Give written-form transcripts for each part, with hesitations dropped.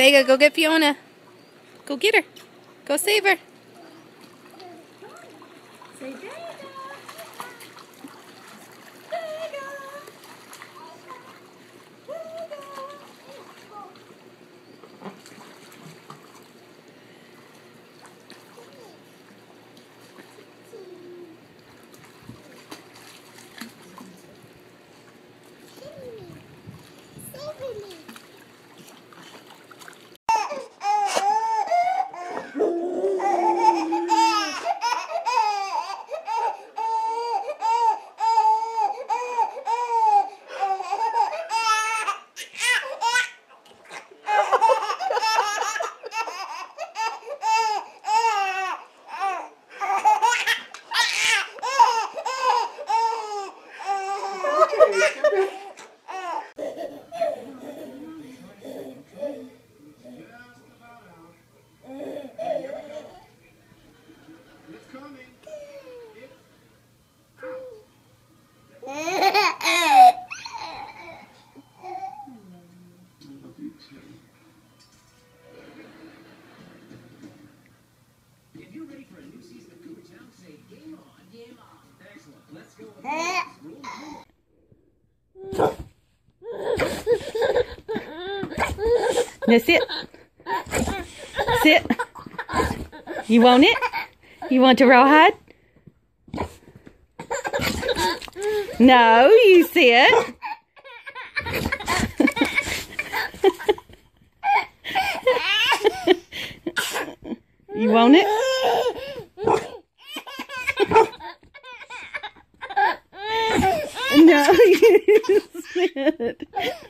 Vega, go get Fiona. Go get her. Go save her. Say Vega. Now sit. Sit. You want it? You want the rawhide? No, you sit. You want it? No, you sit.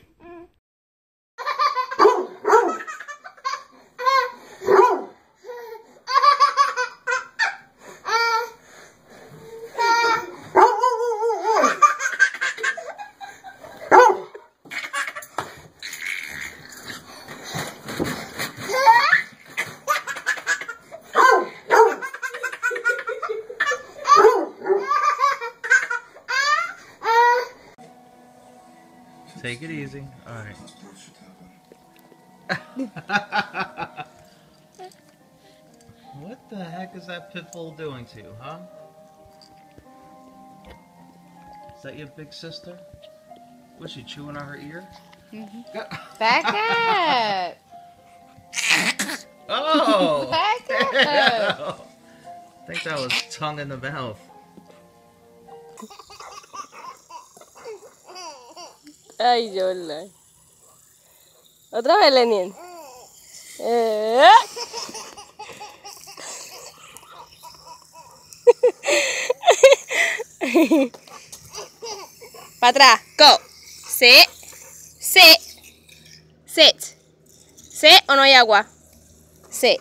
Take it easy. All right. What the heck is that pit bull doing to you, huh? Is that your big sister? Was she chewing on her ear? Mm-hmm. Back up! Oh! Back up! I think that was tongue in the mouth. Ay, Yola. Otra vez, Lenin. Para atrás. Go. Sit. Sit. Sit. Sit o no hay agua. Sit.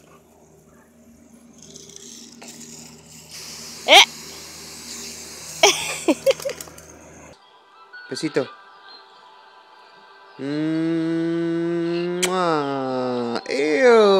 Besito. Ew.